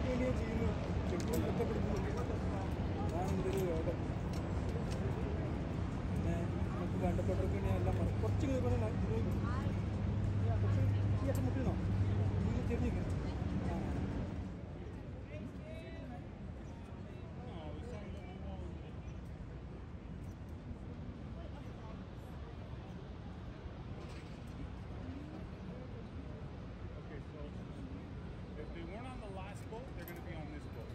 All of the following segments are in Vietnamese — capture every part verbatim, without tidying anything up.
വേണ്ടിയേ ചെയ്യുന്നു. ചെക്കുകൾ കുറ്റപ്പെടുത്തുന്നുണ്ട്. അതാണ് എൻ്റെ ഒരു യോഗം. പിന്നെ നമുക്ക് വേണ്ടപ്പെട്ടവർക്ക് വേണ്ടി എല്ലാം കുറച്ച് കുറച്ച് ഈ അറ്റം മുട്ടിനോ ഇത് തിരിഞ്ഞിരിക്കണം. They weren't on the last boat, they're going to be on this boat.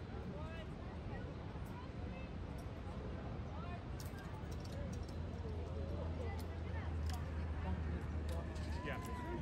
Yeah.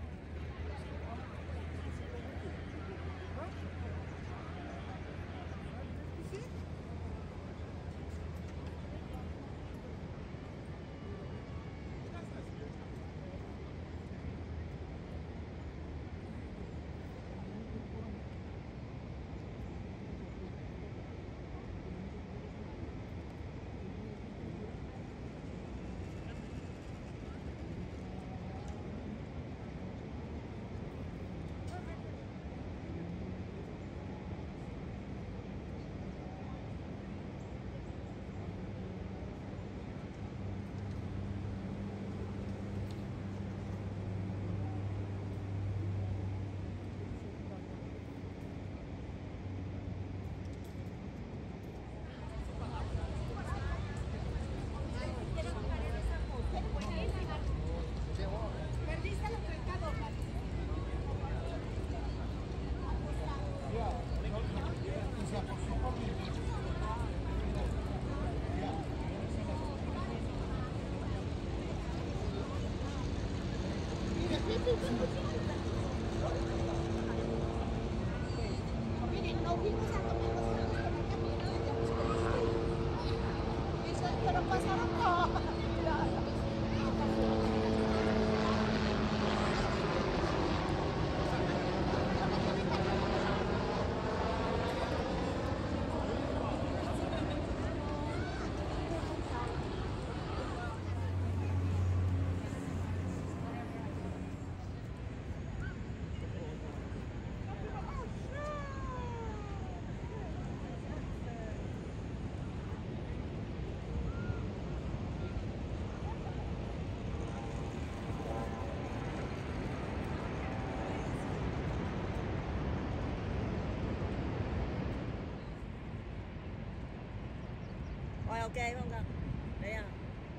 Rồi ok không con? Đây à.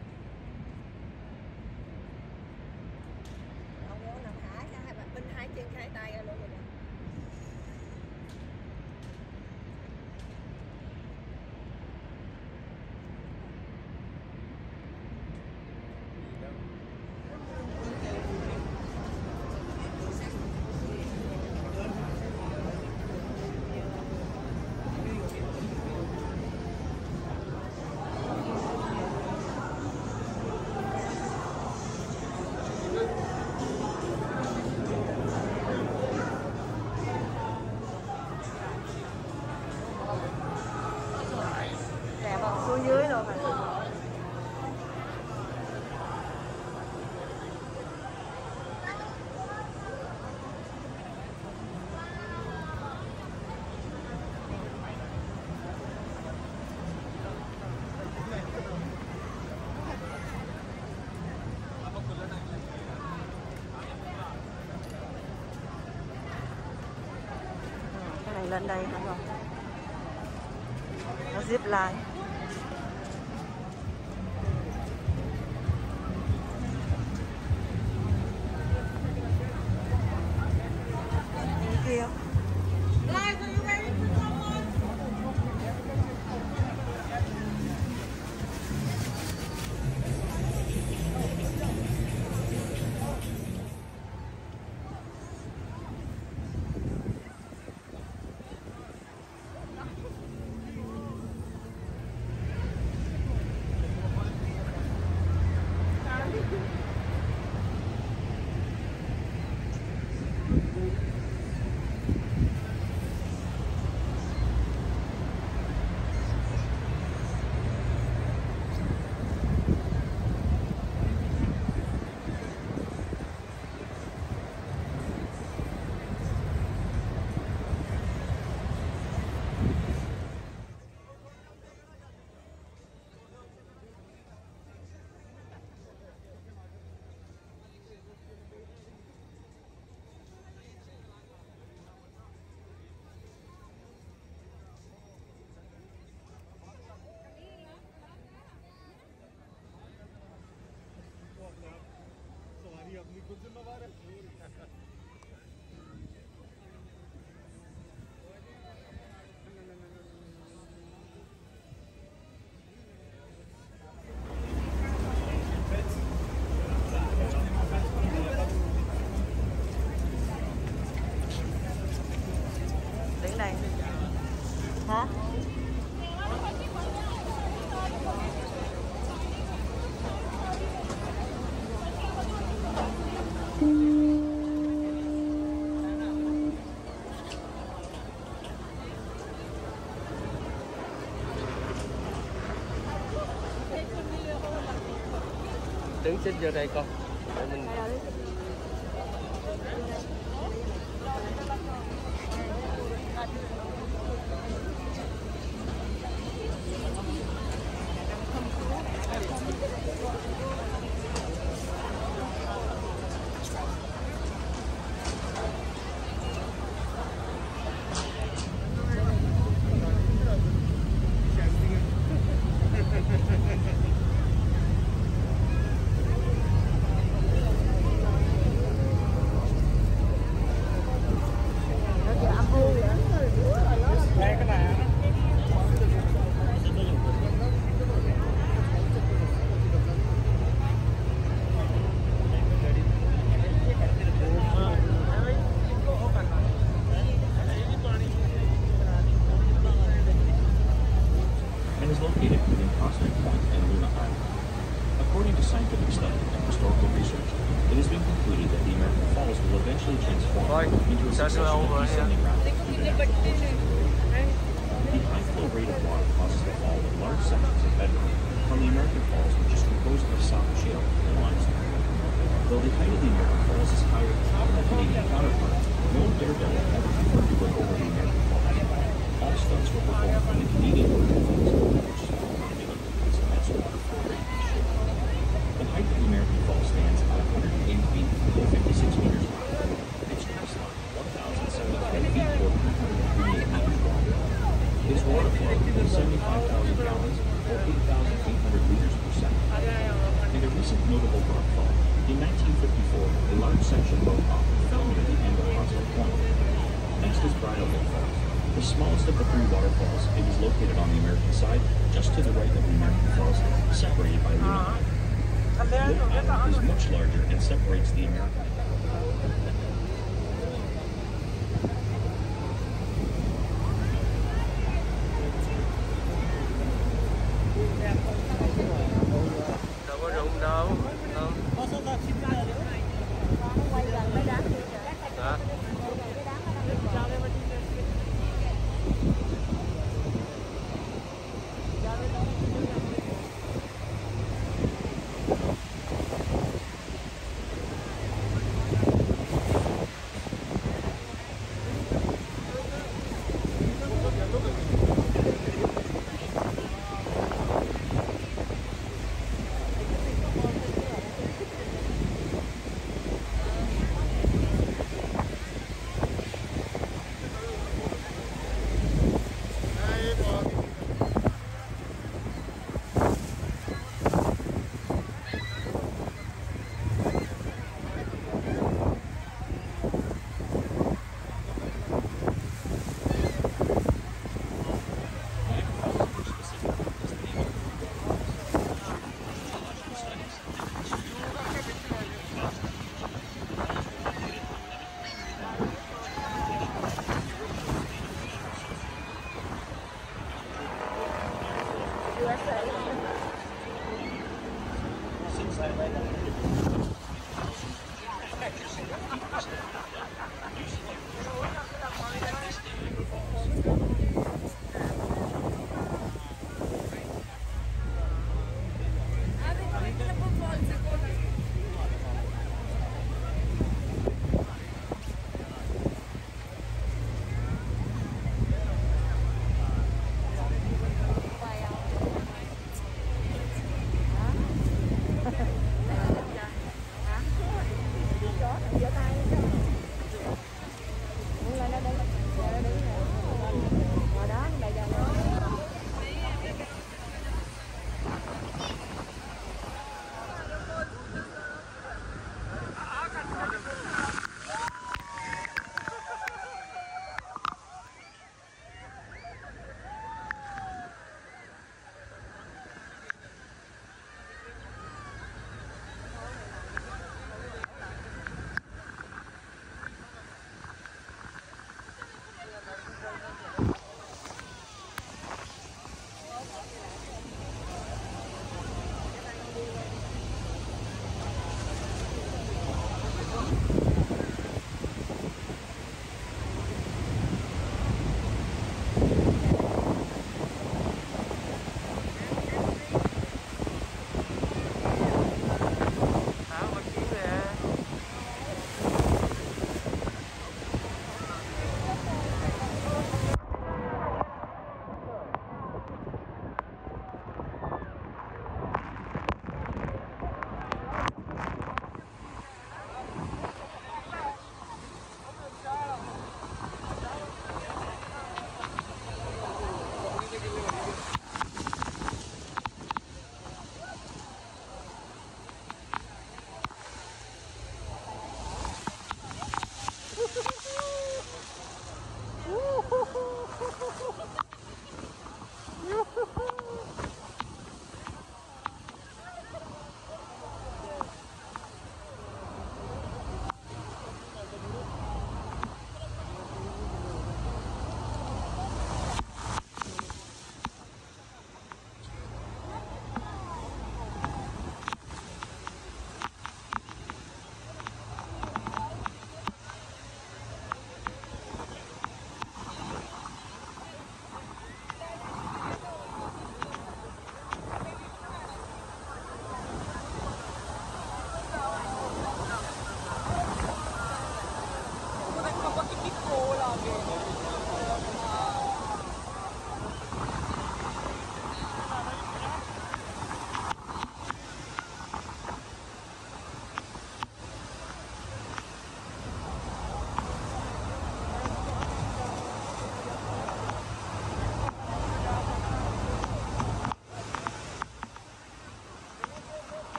Không có nằm hái cả hai bạn Minh hái chân hai tay ra luôn rồi nè. Xuống dưới luôn rồi. Cái này lên đây hả con? Nó zip line. Kia. Guys, are you ready for someone? अपनी खुद जिम्मेवार है Đến đây hả? Đứng xích vô đây con để mình Right, that's over here. The high flow rate of water causes the fall of large sections of bedrock from the American Falls, which is composed of soft shale and limestone. Though the height of the American Falls is higher than the Canadian counterpart, no daredevil ever preferred to look over the American Falls. All stunts were performed from the Canadian Falls, which is formula is immense water flow rate and shape. The height of the American Falls stands at one hundred eighty feet or fifty-six meters high. Its crest line, one thousand seventy-five feet or three hundred twenty-eight meters long. Its water flow is seventy-five thousand gallons or eight thousand eight hundred liters per second. In a recent notable rockfall, in nineteen fifty-four, a large section broke off and fell near the end of Prospect Point. Next is Bridal Hill Falls. The smallest of the three waterfalls, it is located on the American side, just to the right of the American Falls, separated by Luna. Wood Island is much larger and separates the American. Đâu có rụng đâu. Không. Hả?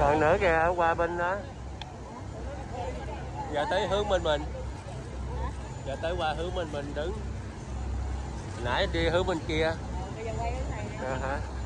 Còn nữa kìa, ở qua bên đó. Giờ tới hướng bên mình. Giờ tới qua hướng bên mình đứng. Nãy đi hướng bên kia. Bây giờ quay cái này nè. À, hả?